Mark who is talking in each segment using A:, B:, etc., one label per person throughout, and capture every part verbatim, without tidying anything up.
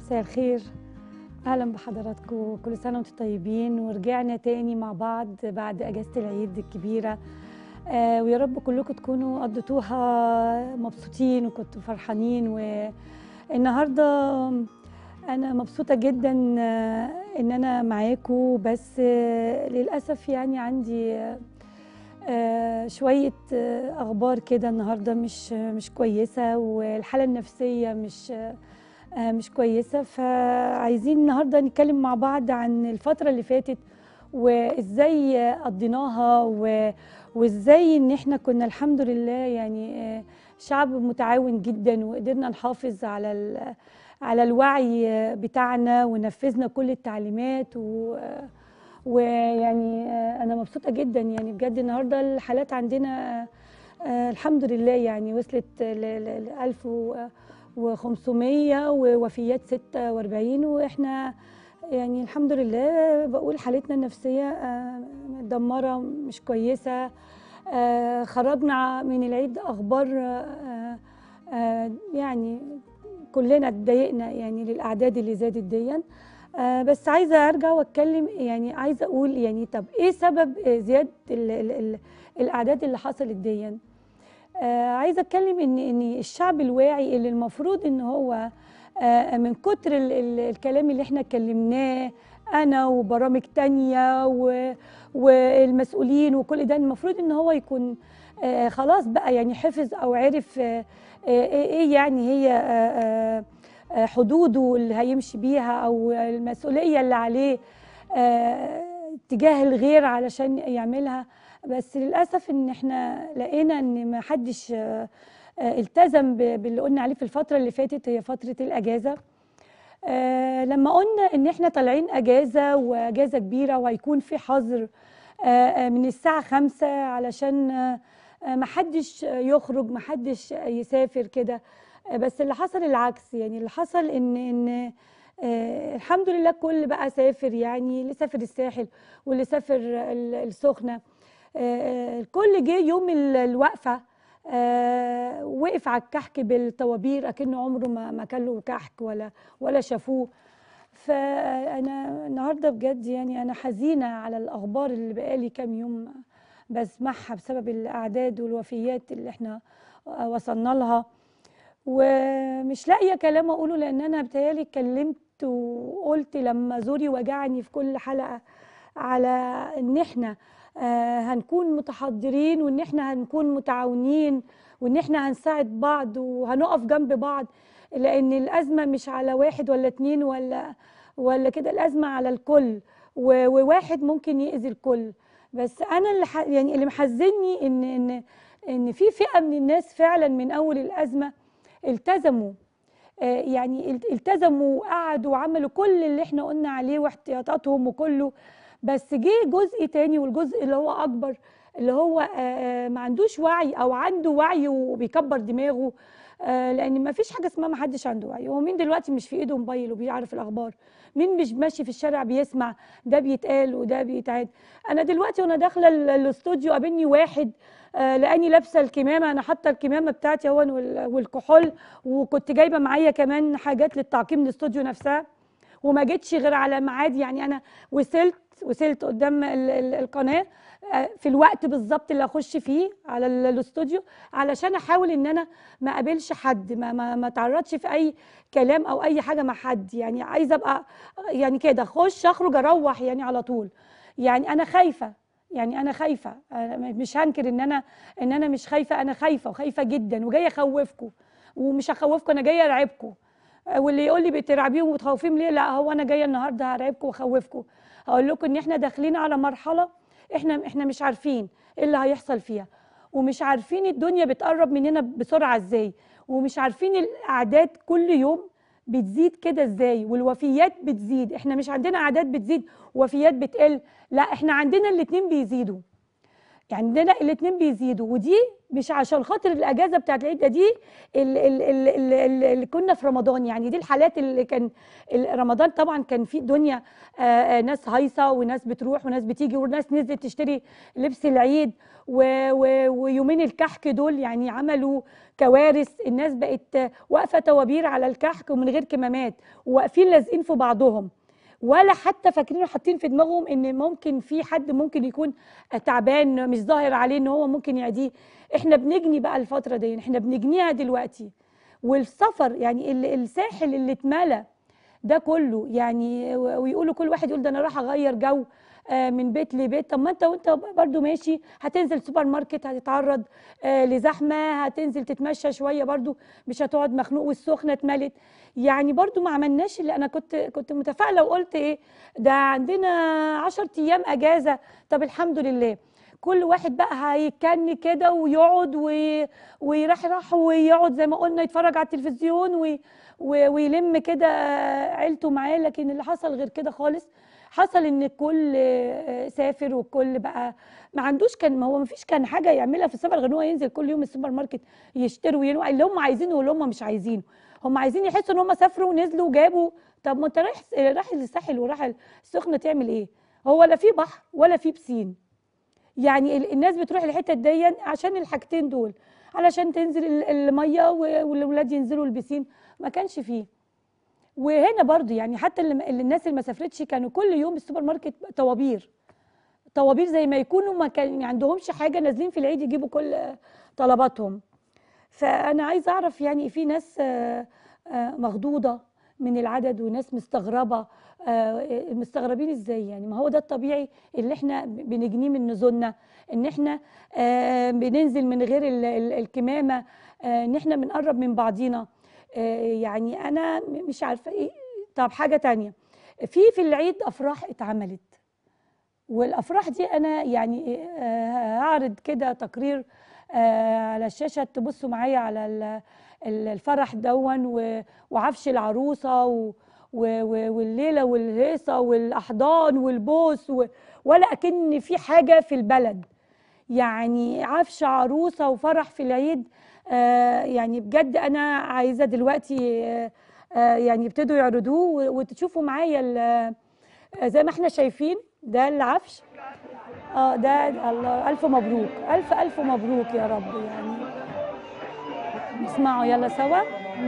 A: مساء الخير، أهلا بحضراتكم. كل سنة وانتم طيبين، ورجعنا تاني مع بعض بعد أجازة العيد الكبيرة. آه ويا رب كلكم تكونوا قضيتوها مبسوطين وكنتوا فرحانين. والنهاردة أنا مبسوطة جدا آه إن أنا معاكم، بس آه للأسف يعني عندي آه شوية آه أخبار كده النهاردة مش مش كويسة، والحالة النفسية مش آه مش كويسة. فعايزين النهاردة نتكلم مع بعض عن الفترة اللي فاتت وإزاي قضيناها، وإزاي إن إحنا كنا الحمد لله يعني شعب متعاون جدا، وقدرنا نحافظ على على الوعي بتاعنا ونفذنا كل التعليمات. و ويعني أنا مبسوطة جدا يعني بجد. النهاردة الحالات عندنا الحمد لله يعني وصلت ل ألف وخمسمية ووفيات ستة وأربعين، واحنا يعني الحمد لله بقول حالتنا النفسية متدمرة مش كويسة. خرجنا من العيد أخبار يعني كلنا اتضايقنا يعني للأعداد اللي زادت ديا. بس عايزة أرجع وأتكلم، يعني عايزة أقول يعني طب إيه سبب زيادة ال ال ال الأعداد اللي حصلت ديا؟ آه عايزه اتكلم ان ان الشعب الواعي اللي المفروض ان هو آه من كتر ال ال الكلام اللي احنا اتكلمناه انا وبرامج تانية والمسؤولين وكل ده، المفروض ان هو يكون آه خلاص بقى يعني حفظ او عرف آه ايه يعني هي آه آه حدوده اللي هيمشي بيها او المسؤوليه اللي عليه آه تجاه الغير علشان يعملها. بس للأسف إن إحنا لقينا إن ما حدش التزم باللي قلنا عليه في الفترة اللي فاتت، هي فترة الأجازة. لما قلنا إن إحنا طالعين أجازة وأجازة كبيرة وهيكون في حظر من الساعة خمسة علشان ما حدش يخرج ما حدش يسافر كده، بس اللي حصل العكس. يعني اللي حصل إن إن آه الحمد لله كل بقى سافر، يعني اللي سافر الساحل واللي سافر السخنة. آه الكل جه يوم الوقفة آه وقف على الكحك بالطوابير أكنه عمره ما ما كان له كحك ولا ولا شافوه. فأنا النهاردة بجد يعني أنا حزينة على الأخبار اللي بقالي كام يوم بسمعها بسبب الأعداد والوفيات اللي احنا وصلنا لها، ومش لاقيه كلام اقوله لان انا بتهيالي اتكلمت وقلت لما زوري وجعني في كل حلقه على ان احنا آه هنكون متحضرين، وان احنا هنكون متعاونين، وان احنا هنساعد بعض وهنقف جنب بعض، لان الازمه مش على واحد ولا اتنين ولا ولا كده، الازمه على الكل، وواحد ممكن يأذي الكل. بس انا اللي يعني اللي محزني ان ان ان في فئه من الناس فعلا من اول الازمه التزموا، آه يعني التزموا وقعدوا وعملوا كل اللي احنا قلنا عليه واحتياطاتهم وكله. بس جه جزء تاني، والجزء اللي هو اكبر اللي هو آه ما عندوش وعي او عنده وعي وبيكبر دماغه، آه لان ما فيش حاجه اسمها ما حدش عنده وعي. هو مين دلوقتي مش في ايده موبايل وبيعرف الاخبار؟ مين مش ماشي في الشارع بيسمع ده بيتقال وده بيتعاد؟ انا دلوقتي وانا داخله الاستوديو قابلني واحد آه لاني لابسه الكمامه، انا حاطه الكمامه بتاعتي اهون والكحول، وكنت جايبه معايا كمان حاجات للتعقيم الاستوديو نفسها، وما جيتش غير على ميعاد. يعني انا وصلت وصلت قدام القناه في الوقت بالظبط اللي اخش فيه على الاستوديو علشان احاول ان انا ما اقابلش حد، ما ما ما اتعرضش في اي كلام او اي حاجه مع حد. يعني عايزه ابقى يعني كده اخش اخرج اروح يعني على طول. يعني انا خايفه، يعني انا خايفه، أنا مش هنكر ان انا ان انا مش خايفه، انا خايفه وخايفه جدا وجايه اخوفكم، ومش هخوفكم، انا جايه ارعبكم. واللي يقول لي بترعبيهم وتخوفيهم ليه؟ لا، هو انا جايه النهارده هرعبكم واخوفكم. هقول لكم ان احنا داخلين على مرحله احنا احنا مش عارفين ايه اللي هيحصل فيها، ومش عارفين الدنيا بتقرب مننا بسرعه ازاي، ومش عارفين الاعداد كل يوم بتزيد كده ازاي، والوفيات بتزيد. احنا مش عندنا اعداد بتزيد ووفيات بتقل، لا احنا عندنا الاثنين بيزيدوا، يعني عندنا الاثنين بيزيدوا. ودي مش عشان خاطر الاجازه بتاعت العيد ده، دي اللي كنا في رمضان، يعني دي الحالات اللي كان رمضان طبعا كان في الدنيا آه ناس هايصه وناس بتروح وناس بتيجي وناس نزلت تشتري لبس العيد، ويومين الكحك دول يعني عملوا كوارث. الناس بقت واقفه توابير على الكحك ومن غير كمامات، وواقفين لازقين في بعضهم، ولا حتى فاكرين وحاطين في دماغهم ان ممكن في حد ممكن يكون تعبان مش ظاهر عليه ان هو ممكن يعديه. احنا بنجني بقى الفتره دي، احنا بنجنيها دلوقتي. والسفر يعني الساحل اللي اتملى ده كله، يعني ويقولوا كل واحد يقول ده انا راح اغير جو من بيت لبيت. طب ما انت وانت برضو ماشي هتنزل سوبر ماركت هتتعرض لزحمه، هتنزل تتمشى شويه برضو مش هتقعد مخنوق والسخنه اتملت. يعني برضو ما عملناش اللي انا كنت كنت متفائله وقلت ايه ده عندنا عشر ايام اجازه. طب الحمد لله، كل واحد بقى هيتكني كده ويقعد ويرح راح ويقعد زي ما قلنا يتفرج على التلفزيون وي ويلم كده عيلته معاه. لكن اللي حصل غير كده خالص، حصل ان الكل سافر والكل بقى ما عندوش، كان ما هو ما فيش كان حاجه يعملها في السفر غير ان هو ينزل كل يوم السوبر ماركت يشتروا وينوع اللي هم عايزينه واللي هم مش عايزينه. هم عايزين يحسوا ان هم سافروا ونزلوا وجابوا. طب ما انت رايح رايح الساحل وراح السخنه تعمل ايه؟ هو لا في بحر ولا في بسين. يعني الناس بتروح الحتت دي عشان الحاجتين دول، علشان تنزل الميه والولاد ينزلوا البسين، ما كانش فيه. وهنا برضو يعني حتى اللي الناس اللي ما سافرتش كانوا كل يوم السوبر ماركت طوابير طوابير زي ما يكونوا ما كان ما عندهمش حاجه، نازلين في العيد يجيبوا كل طلباتهم. فانا عايزه اعرف يعني في ناس مخضوضه من العدد وناس مستغربه. مستغربين ازاي يعني؟ ما هو ده الطبيعي اللي احنا بنجنيه من نزولنا، ان احنا بننزل من غير الكمامه، ان احنا بنقرب من بعضينا. يعني انا مش عارفه ايه. طب حاجه تانية، في في العيد افراح اتعملت، والافراح دي انا يعني هعرض كده تقرير على الشاشه تبصوا معايا على الفرح دون وعفش العروسه والليله والهيصه والاحضان والبوس، ولا اكن في حاجه في البلد. يعني عفش عروسه وفرح في العيد. يعني بجد انا عايزه دلوقتي يعني يبتدوا يعرضوه وتشوفوا معايا زي ما احنا شايفين. ده العفش، اه ده الله الف مبروك، الف الف مبروك يا رب. يعني نسمعوا يلا سوا.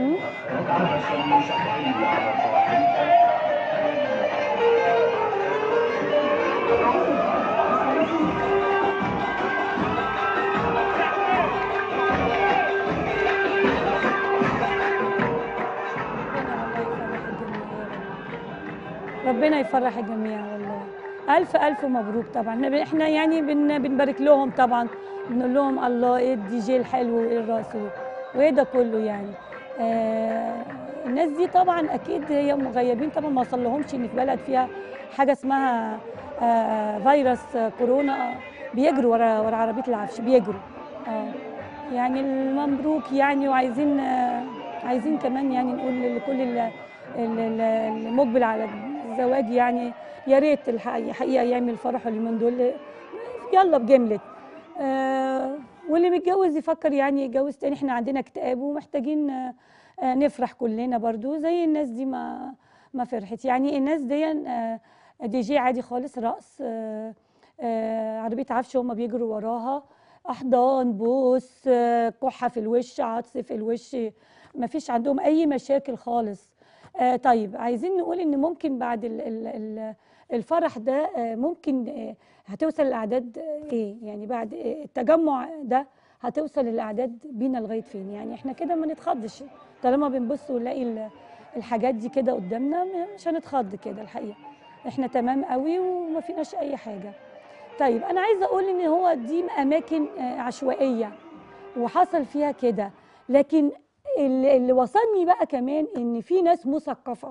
A: ربنا يفرح الجميع والله. ألف ألف مبروك. طبعا احنا يعني بن بنبارك لهم طبعا، بنقول لهم الله ايه الدي جي الحلو وايه الراس وايه ده كله. يعني آه الناس دي طبعا اكيد هي مغيبين طبعا، ما وصل لهمش ان في بلد فيها حاجه اسمها آه فيروس كورونا بيجروا ورا ورا عربيه العفش بيجروا. اه يعني المبروك يعني. وعايزين آه عايزين كمان يعني نقول لكل المقبل على الزواج يعني يا ريت الحقيقه يعمل فرحه اليومين دول يلا بجمله. آه واللي متجوز يفكر يعني يتجوز تاني. احنا عندنا اكتئاب ومحتاجين آه نفرح كلنا برضو زي الناس دي ما ما فرحت. يعني الناس دي آه دي جي عادي خالص، رقص، آه آه عربيه عفش هم بيجروا وراها، احضان، بوس، آه كحه في الوش، عطس في الوش، ما فيش عندهم اي مشاكل خالص. آه طيب عايزين نقول ان ممكن بعد ال ال الفرح ده آه ممكن آه هتوصل الاعداد آه ايه يعني؟ بعد آه التجمع ده هتوصل الاعداد بينا لغايه فين؟ يعني احنا كده ما نتخضش طالما بنبص ونلاقي الحاجات دي كده قدامنا، مش هنتخض كده الحقيقه. احنا تمام قوي وما فيناش اي حاجه. طيب انا عايزه اقول ان هو دي اماكن آه عشوائيه وحصل فيها كده، لكن اللي وصلني بقى كمان ان في ناس مثقفه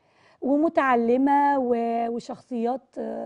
A: ومتعلمه وشخصيات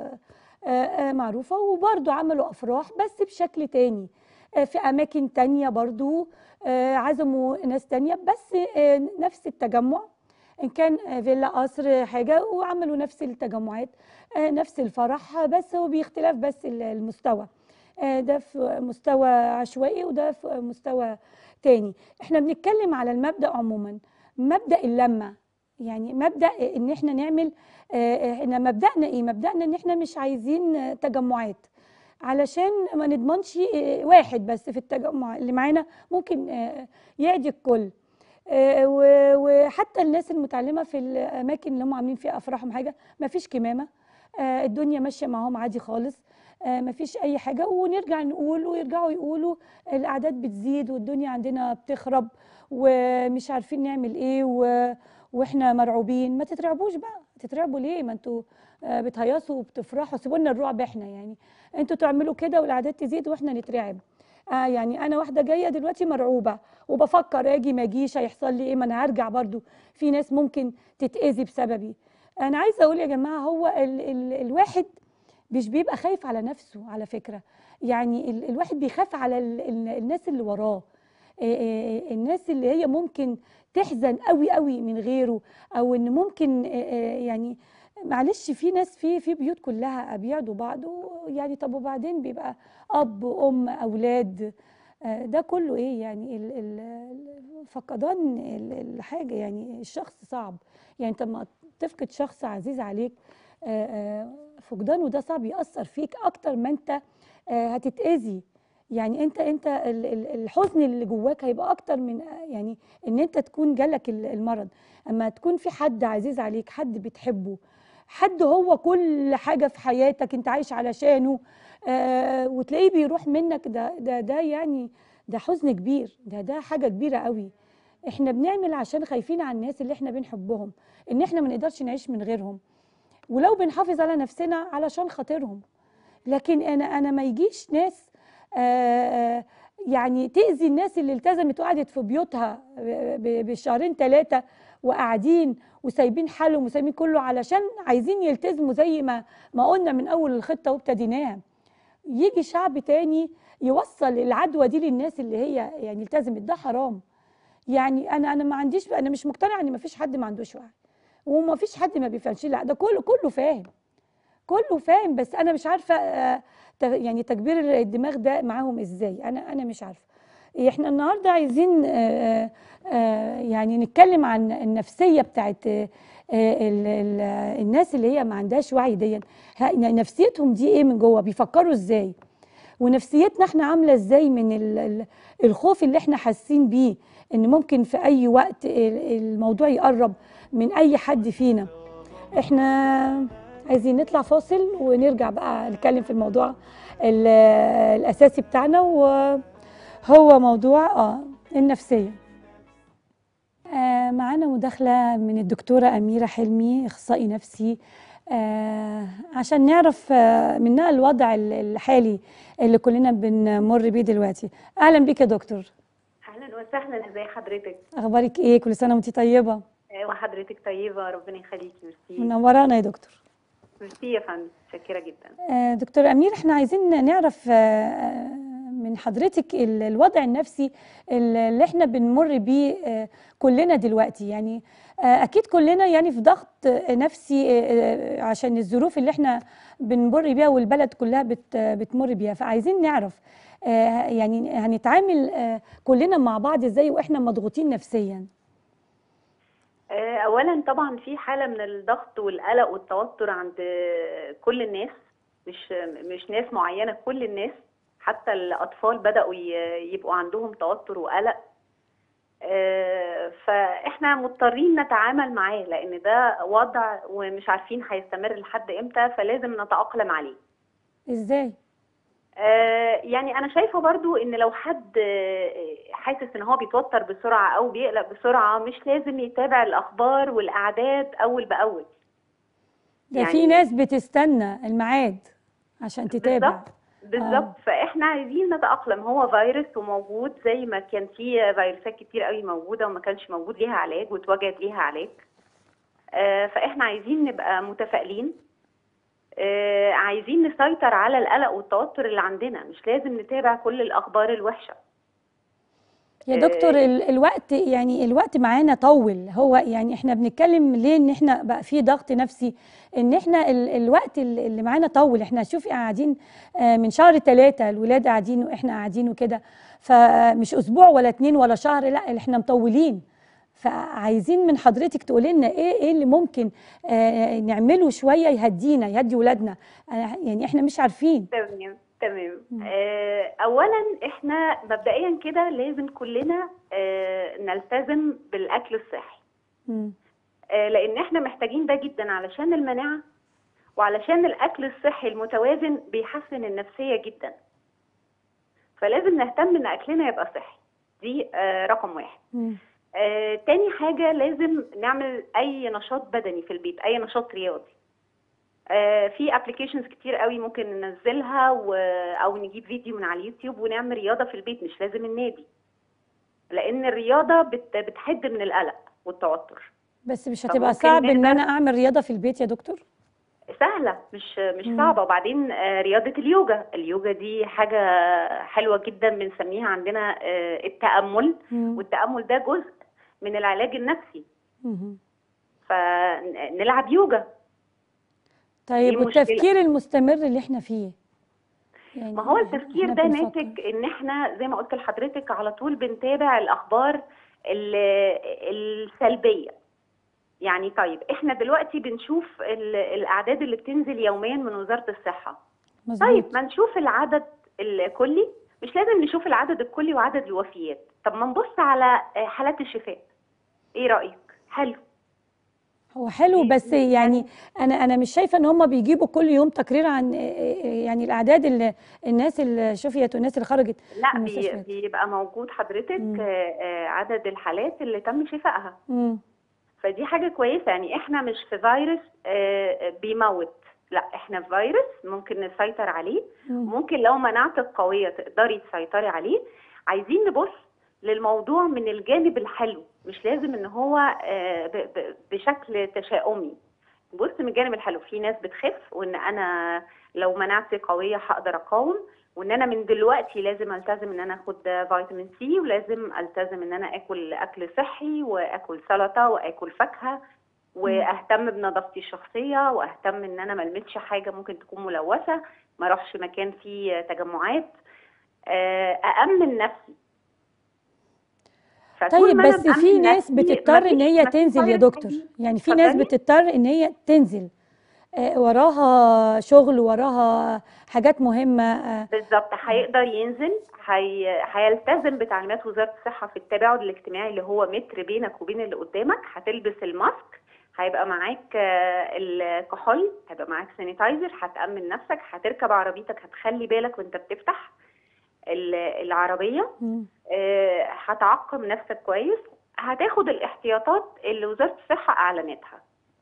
A: معروفه وبرضو عملوا افراح بس بشكل تاني في اماكن تانية، برضو عزموا ناس تانية بس نفس التجمع، ان كان فيلا قصر حاجه، وعملوا نفس التجمعات نفس الفرح، بس هو باختلاف بس المستوى. آه، ده في مستوى عشوائي وده في مستوى تاني. احنا بنتكلم على المبدأ عموما، مبدأ اللمة، يعني مبدأ ان احنا نعمل آه، احنا مبدأنا ايه؟ مبدأنا ان احنا مش عايزين آه، تجمعات، علشان ما نضمنش آه، واحد بس في التجمع اللي معانا ممكن آه، يعدي الكل. آه، و- وحتى الناس المتعلمه في الاماكن اللي هم عاملين فيها افراحهم حاجه، ما فيش كمامه، آه، الدنيا ماشيه معاهم عادي خالص، آه، ما فيش اي حاجه، ونرجع نقول ويرجعوا يقولوا الاعداد بتزيد والدنيا عندنا بتخرب ومش عارفين نعمل ايه و... واحنا مرعوبين. ما تترعبوش بقى، تترعبوا ليه؟ ما انتوا آه، بتهيصوا وبتفرحوا، سيبوا لنا الرعب احنا، يعني انتوا تعملوا كده والاعداد تزيد واحنا نترعب. آه يعني انا واحده جايه دلوقتي مرعوبه وبفكر اجي ما اجيش، هيحصل لي ايه؟ ما انا هرجع برضو، في ناس ممكن تتاذي بسببي. انا عايزه اقول يا جماعه، هو ال ال الواحد مش بيبقى خايف على نفسه على فكره، يعني ال الواحد بيخاف على ال ال الناس اللي وراه، آه، آه، الناس اللي هي ممكن تحزن قوي قوي من غيره، او ان ممكن آه، آه، يعني معلش، في ناس في في بيوت كلها بيعدوا بعض، يعني طب وبعدين بيبقى اب ام اولاد، آه، ده كله ايه يعني؟ ال- ال- فقدان ال- الحاجه، يعني الشخص صعب، يعني انت لما تفقد شخص عزيز عليك آه، آه، فقدانه ده صعب، يأثر فيك اكتر ما انت آه، هتتأذي. يعني انت انت ال- ال- الحزن اللي جواك هيبقى اكتر من آه، يعني ان انت تكون جالك ال- المرض. اما تكون في حد عزيز عليك، حد بتحبه، حد هو كل حاجه في حياتك انت عايش علشانه، آه وتلاقيه بيروح منك، ده ده ده يعني ده حزن كبير، ده ده حاجه كبيره قوي. احنا بنعمل عشان خايفين على الناس اللي احنا بنحبهم، ان احنا ما نقدرش نعيش من غيرهم، ولو بنحافظ على نفسنا علشان خاطرهم. لكن انا انا ما يجيش ناس آه يعني تأذي الناس اللي التزمت وقعدت في بيوتها ب- بشهرين ثلاثه وقاعدين وسايبين حالهم وسايبين كله علشان عايزين يلتزموا زي ما ما قلنا من اول الخطه وابتديناها. يجي شعب تاني يوصل العدوى دي للناس اللي هي يعني التزمت، ده حرام. يعني انا انا ما عنديش، انا مش مقتنعه ان ما فيش حد ما عندوش وعي وما فيش حد ما بيفهمش، لا ده كله كله فاهم، كله فاهم، بس انا مش عارفه آه، ت- يعني تكبير الدماغ ده معاهم ازاي، انا انا مش عارفه. احنا النهارده عايزين آه، آه، يعني نتكلم عن النفسيه بتاعت آه، ال- ال- الناس اللي هي ما عندهاش وعي دي، ه- نفسيتهم دي ايه من جوه، بيفكروا ازاي، ونفسيتنا احنا عامله ازاي من ال- ال- الخوف اللي احنا حاسين بيه ان ممكن في اي وقت ال- الموضوع يقرب من اي حد فينا. احنا عايزين نطلع فاصل ونرجع بقى نتكلم في الموضوع ال- الاساسي بتاعنا، وهو موضوع اه النفسيه. آه معانا مداخله من الدكتوره اميره حلمي، اخصائي نفسي، آه عشان نعرف آه منها الوضع ال- الحالي اللي كلنا بنمر بيه دلوقتي. اهلا بيك يا دكتور.
B: اهلا وسهلا، ازي حضرتك؟
A: اخبارك ايه؟ كل سنه وانتي طيبه.
B: آه، وحضرتك طيبه، ربنا يخليكي. ميرسي.
A: منورانا يا دكتور.
B: ميرسي يا فندم، متشكره جدا.
A: آه، دكتور أمير، احنا عايزين نعرف آه، من حضرتك ال- الوضع النفسي اللي احنا بنمر بيه آه، كلنا دلوقتي، يعني آه، أكيد كلنا يعني في ضغط آه، نفسي آه، آه، عشان الظروف اللي احنا بنمر بيها والبلد كلها بت- بتمر بيها، فعايزين نعرف آه، يعني هنتعامل آه، كلنا مع بعض ازاي واحنا مضغوطين نفسيا.
B: آه، اولا طبعا في حاله من الضغط والقلق والتوتر عند كل الناس، مش مش ناس معينه، كل الناس. حتى الاطفال بداوا ي- يبقوا عندهم توتر وقلق. آه، فاحنا مضطرين نتعامل معاه لان ده وضع ومش عارفين هيستمر لحد امتى، فلازم نتأقلم عليه.
A: ازاي؟
B: آه، يعني انا شايفه برضو ان لو حد آه، حاسس ان هو بيتوتر بسرعه او بيقلق بسرعه، مش لازم يتابع الاخبار والاعداد اول باول.
A: ده في
B: يعني
A: ناس بتستنى الميعاد عشان تتابع.
B: بالظبط
A: اه.
B: بالظبط، فاحنا عايزين نتأقلم. هو فيروس وموجود زي ما كان في فيروسات كتير قوي موجوده وما كانش موجود ليها علاج واتوجد ليها علاج. آه، فاحنا عايزين نبقى متفائلين. آه، عايزين نسيطر على القلق والتوتر اللي عندنا، مش لازم نتابع كل الاخبار الوحشه.
A: يا دكتور
B: آه،
A: ال- الوقت يعني الوقت معانا طول، هو يعني احنا بنتكلم ليه ان احنا بقى في ضغط نفسي، ان احنا ال- الوقت ال- اللي معانا طول. احنا شوفي قاعدين آه، من شهر ثلاثة الولاد قاعدين واحنا قاعدين وكده، فمش اسبوع ولا اتنين ولا شهر، لا احنا مطولين. فعايزين من حضرتك تقولي لنا ايه ايه اللي ممكن آه، نعمله شوية يهدينا يهدي ولادنا. آه، يعني احنا مش عارفين.
B: تمام تمام.
A: مم.
B: آه، اولا احنا مبدئيا كده لازم كلنا آه، نلتزم بالاكل الصحي،
A: مم.
B: آه، لان احنا محتاجين ده جدا علشان المناعه، وعلشان الاكل الصحي المتوازن بيحسن النفسيه جدا. فلازم نهتم ان اكلنا يبقى صحي، دي آه، رقم واحد.
A: مم.
B: آه، تاني حاجه لازم نعمل اي نشاط بدني في البيت، اي نشاط رياضي. آه، في ابلكيشنز كتير قوي ممكن ننزلها و... او نجيب فيديو من على اليوتيوب ونعمل رياضه في البيت، مش لازم النادي، لان الرياضه بت... بتحد من القلق والتوتر.
A: بس مش هتبقى
B: فممكن
A: صعب ان انا
B: نقدر،
A: اعمل رياضة في البيت يا دكتور؟
B: سهله مش مش
A: مم.
B: صعبه. وبعدين آه، رياضه اليوجا، اليوجا دي حاجه حلوه جدا، بنسميها عندنا آه، التامل،
A: مم.
B: والتامل ده جزء من العلاج النفسي.
A: مم.
B: فنلعب يوجا، ايه
A: طيب
B: المشكله؟
A: والتفكير المستمر اللي احنا فيه،
B: ما هو
A: يعني
B: التفكير
A: احنا
B: ده
A: بنفكر.
B: ناتج ان احنا زي ما قلت لحضرتك على طول بنتابع الاخبار ال- السلبيه. يعني طيب احنا دلوقتي بنشوف ال- الاعداد اللي بتنزل يوميا من وزاره الصحه. طيب
A: مظبوط.
B: ما نشوف العدد الكلي، مش لازم نشوف العدد الكلي وعدد الوفيات. طب ما نبص على حالات الشفاء، ايه رايك؟ حلو.
A: هو حلو،
B: دي
A: بس يعني انا انا مش شايفه ان هم بيجيبوا كل يوم تقرير عن يعني الاعداد اللي الناس اللي شفيت والناس اللي خرجت
B: لا،
A: من
B: بي-
A: المستشفيات.
B: بيبقى موجود حضرتك
A: مم.
B: آه، آه، عدد الحالات اللي تم شفائها.
A: مم.
B: فدي حاجة كويسة، يعني احنا مش في فيروس آه، بيموت، لا احنا في فيروس ممكن نسيطر عليه،
A: مم.
B: وممكن لو مناعتك قوية تقدري تسيطري عليه. عايزين نبص للموضوع من الجانب الحلو، مش لازم ان هو آه، ب- ب- بشكل تشاؤمي. بص من الجانب الحلو، في ناس بتخف، وان انا لو مناعتي قويه هقدر اقاوم، وان انا من دلوقتي لازم التزم ان انا اخد فيتامين سي، ولازم التزم ان انا اكل اكل صحي، واكل سلطه، واكل فاكهه،
A: مم.
B: واهتم بنظافتي الشخصيه، واهتم ان انا ما المسش حاجه ممكن تكون ملوثه، ما اروحش مكان فيه تجمعات، آه، اامن نفسي. فطول
A: طيب
B: ما انا
A: بس في
B: مامن
A: ناس
B: نفسي
A: بتضطر ان
B: مفيش
A: هي
B: مفيش
A: تنزل يا
B: فيروس
A: دكتور،
B: هيجي.
A: يعني في ناس
B: اتفضلي.
A: بتضطر ان هي تنزل آه، وراها شغل، وراها حاجات مهمة. آه،
B: بالظبط، هيقدر ينزل، هي... هيلتزم بتعليمات وزارة الصحة في التباعد الاجتماعي اللي هو متر بينك وبين اللي قدامك، هتلبس الماسك، هيبقى معاك آه، الكحول، هيبقى معاك سانيتايزر، هتأمن نفسك، هتركب عربيتك، هتخلي بالك وانت بتفتح ال- العربية،
A: مم.
B: آه، هتعقم نفسك كويس، هتاخد الاحتياطات اللي وزارة الصحة أعلنتها.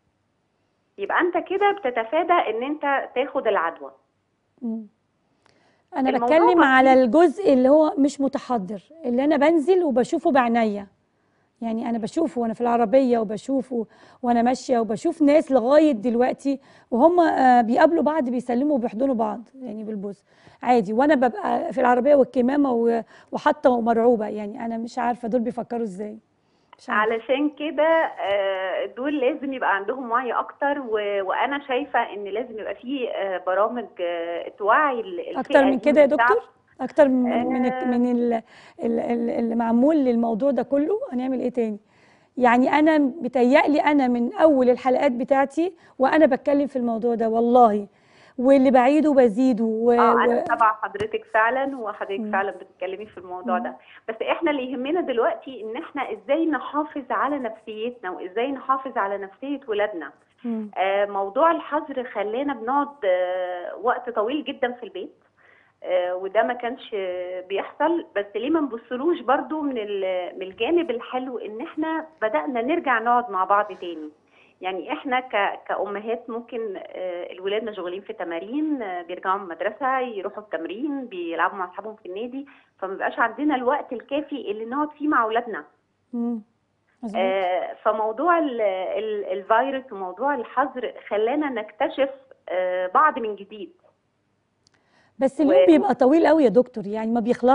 B: يبقى انت كده بتتفادى ان انت تاخد العدوى.
A: مم. انا
B: الموضوع
A: بتكلم على
B: بسيط.
A: الجزء اللي هو مش متحضر، اللي انا بنزل وبشوفه بعينيا. يعني انا بشوفه وانا في العربيه، وبشوفه وانا ماشيه، وبشوف ناس لغايه دلوقتي وهم آه، بيقابلوا بعض، بيسلموا وبيحضنوا بعض يعني بالبوس عادي، وانا ببقى في العربيه والكمامه و- وحاطه ومرعوبه. يعني انا مش عارفه دول بيفكروا ازاي، مش عارفه.
B: علشان كده آه، دول لازم يبقى عندهم وعي اكتر، و- وانا شايفه ان لازم يبقى في آه، برامج آه، توعي ال-
A: اكتر
B: الفئه
A: من
B: دي
A: كده
B: من
A: يا
B: الشعب.
A: دكتور؟ اكتر من من الك-
B: آه،
A: من ال- ال- ال- اللي معمول للموضوع ده كله، هنعمل ايه تاني؟ يعني انا بتهيألي انا من اول الحلقات بتاعتي وانا بتكلم في الموضوع ده والله، واللي بعيده بزيده و...
B: اه انا
A: و...
B: متابعه حضرتك فعلا، وحضرتك
A: مم.
B: فعلا بتتكلمي في الموضوع
A: مم.
B: ده. بس احنا اللي يهمنا دلوقتي ان احنا ازاي نحافظ على نفسيتنا، وازاي نحافظ على نفسيه ولادنا.
A: مم.
B: آه، موضوع الحظر خلانا بنقعد آه، وقت طويل جدا في البيت، آه، وده ما كانش بيحصل. بس ليه ما نبصلوش برضو من ال- من الجانب الحلو، ان احنا بدأنا نرجع نقعد مع بعض تاني. يعني احنا ك- كأمهات ممكن آه، الولاد مشغولين في تمارين، آه، بيرجعوا من المدرسة يروحوا التمرين، بيلعبوا مع اصحابهم في النادي، فما بيبقاش عندنا الوقت الكافي اللي نقعد فيه مع اولادنا.
A: مم. مظبوط.
B: آه، فموضوع ال- ال- الفيروس وموضوع الحظر خلانا نكتشف آه، بعض من جديد.
A: بس اليوم بيبقى طويل قوي يا دكتور، يعني ما بيخلص.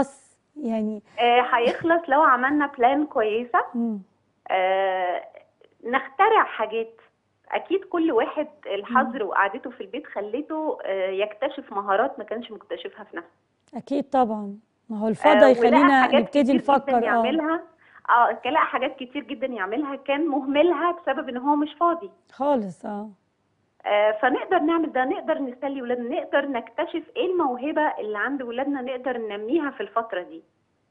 A: يعني
B: آه، هيخلص لو عملنا بلان كويسة.
A: مم.
B: آه، نخترع حاجات. أكيد كل واحد
A: مم.
B: الحظر وقعدته في البيت خلته آه، يكتشف مهارات ما كانش مكتشفها في نفسه.
A: اكيد طبعا، ما هو
B: آه،
A: الفضا
B: ولقى
A: يخلينا
B: حاجات
A: نبتدي
B: كتير جدا
A: نفكر. اه
B: يعملها. اه لقى حاجات كتير جدا يعملها كان مهملها بسبب ان هو مش فاضي.
A: خالص. اه
B: آه، فنقدر نعمل ده، نقدر نسلي ولادنا، نقدر نكتشف ايه الموهبة اللي عند ولادنا نقدر ننميها في الفترة دي.